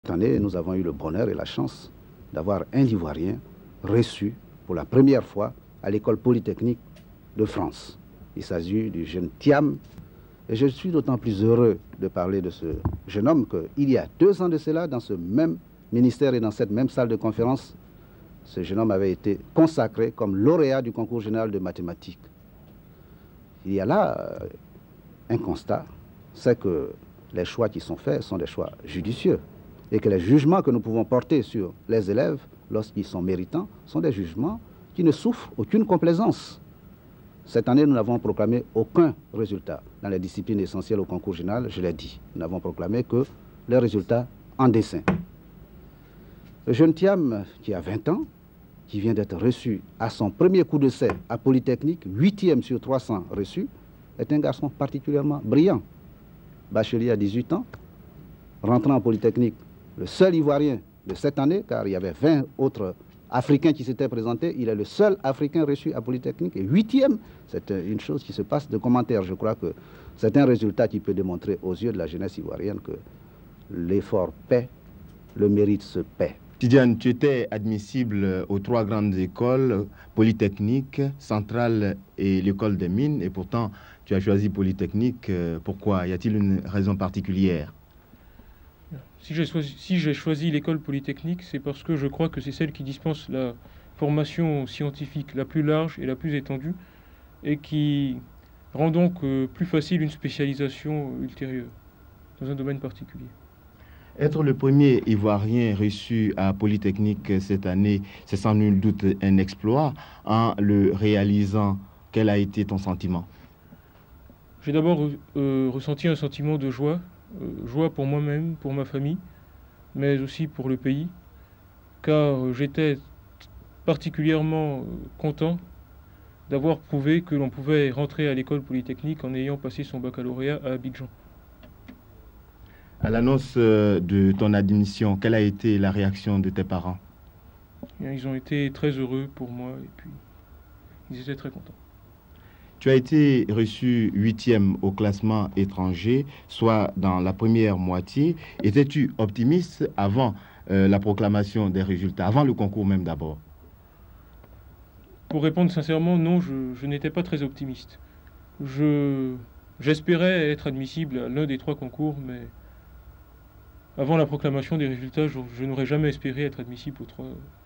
Cette année, nous avons eu le bonheur et la chance d'avoir un Ivoirien reçu pour la première fois à l'école polytechnique de France. Il s'agit du jeune Thiam. Et je suis d'autant plus heureux de parler de ce jeune homme qu'il y a 2 ans de cela, dans ce même ministère et dans cette même salle de conférence, ce jeune homme avait été consacré comme lauréat du concours général de mathématiques. Il y a là un constat, c'est que les choix qui sont faits sont des choix judicieux et que les jugements que nous pouvons porter sur les élèves lorsqu'ils sont méritants sont des jugements qui ne souffrent aucune complaisance. Cette année, nous n'avons proclamé aucun résultat dans les disciplines essentielles au concours général, je l'ai dit. Nous n'avons proclamé que les résultats en dessin. Le jeune Thiam, qui a 20 ans, qui vient d'être reçu à son premier coup d'essai à Polytechnique, 8e sur 300 reçus, est un garçon particulièrement brillant. Bachelier à 18 ans, rentrant en Polytechnique, le seul Ivoirien de cette année, car il y avait 20 autres Africains qui s'étaient présentés, il est le seul Africain reçu à Polytechnique, et 8e, c'est une chose qui se passe de commentaires. Je crois que c'est un résultat qui peut démontrer aux yeux de la jeunesse ivoirienne que l'effort paie, le mérite se paie. Tidiane, tu étais admissible aux 3 grandes écoles, Polytechnique, Centrale et l'École des Mines, et pourtant tu as choisi Polytechnique. Pourquoi? Y a-t-il une raison particulière? Si j'ai choisi l'école polytechnique, c'est parce que je crois que c'est celle qui dispense la formation scientifique la plus large et la plus étendue et qui rend donc plus facile une spécialisation ultérieure dans un domaine particulier. Être le premier Ivoirien reçu à Polytechnique cette année, c'est sans nul doute un exploit. En le réalisant, quel a été ton sentiment? J'ai d'abord ressenti un sentiment de joie. Joie pour moi-même, pour ma famille, mais aussi pour le pays, car j'étais particulièrement content d'avoir prouvé que l'on pouvait rentrer à l'école polytechnique en ayant passé son baccalauréat à Abidjan. À l'annonce de ton admission, quelle a été la réaction de tes parents? Ils ont été très heureux pour moi et puis ils étaient très contents. Tu as été reçu 8e au classement étranger, soit dans la première moitié. Étais-tu optimiste avant la proclamation des résultats, avant le concours même d'abord? Pour répondre sincèrement, non, je n'étais pas très optimiste. J'espérais être admissible à l'un des 3 concours, mais avant la proclamation des résultats, je n'aurais jamais espéré être admissible aux